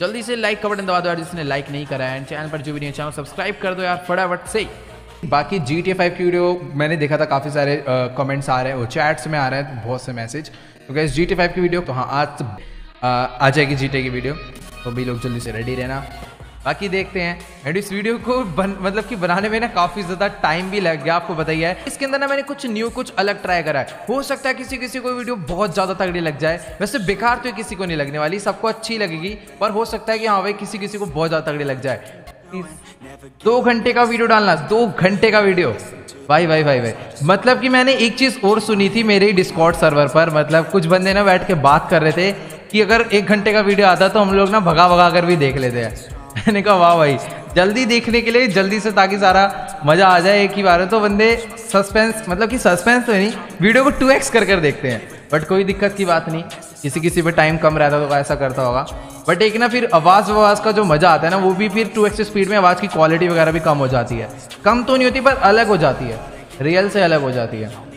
जल्दी से लाइक का बटन दबा दो यार जिसने लाइक नहीं करा है, एंड चैनल पर जो भी नहीं चैनल सब्सक्राइब कर दो यार फटाफट से। बाकी GTA 5 की वीडियो मैंने देखा था, काफ़ी सारे कमेंट्स आ रहे हैं, वो चैट्स में आ रहे हैं बहुत से मैसेज। तो गाइस GTA 5 की वीडियो तो हाँ आज आ जाएगी GTA की वीडियो, तो भी लोग जल्दी से रेडी रहना। बाकी देखते हैं। एंड इस वीडियो को मतलब कि बनाने में ना काफ़ी ज़्यादा टाइम भी लग गया, आपको बताइए है। इसके अंदर ना मैंने कुछ न्यू कुछ अलग ट्राई करा है। हो सकता है किसी किसी को वीडियो बहुत ज़्यादा तगड़ी लग जाए, वैसे बेकार तो किसी को नहीं लगने वाली, सबको अच्छी लगेगी, पर हो सकता है कि हाँ भाई किसी किसी को बहुत ज़्यादा तगड़ी लग जाए। 2 घंटे का वीडियो डालना, 2 घंटे का वीडियो, भाई मतलब कि मैंने एक चीज़ और सुनी थी मेरे ही डिस्कॉर्ड सर्वर पर, मतलब कुछ बंदे ना बैठ के बात कर रहे थे कि अगर 1 घंटे का वीडियो आता तो हम लोग ना भगा कर भी देख लेते हैं। मैंने कहा वाह भाई, जल्दी देखने के लिए जल्दी से, ताकि सारा मजा आ जाए एक ही बार में। तो बंदे सस्पेंस, मतलब कि सस्पेंस तो नहीं, वीडियो को 2x कर देखते हैं, बट कोई दिक्कत की बात नहीं। किसी पे टाइम कम रहता तो ऐसा करता होगा, बट एक ना फिर आवाज़ का जो मज़ा आता है ना, वो भी फिर 2x स्पीड में आवाज़ की क्वालिटी वगैरह भी कम हो जाती है। कम तो नहीं होती पर अलग हो जाती है, रियल से अलग हो जाती है।